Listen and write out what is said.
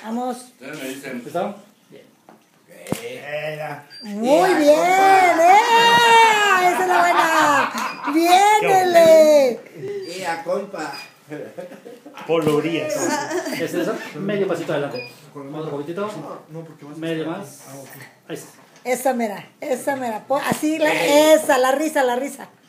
Vamos. Ustedes me dicen. ¿Está? Muy bien. Esa es la buena. Viéndole. Compa. Polorías. ¿Es eso? Medio pasito adelante. Otro poquitito. No, porque vas a Medio estar- más. Ah, ok. Ahí está. Esa mera. Así, esa, la risa.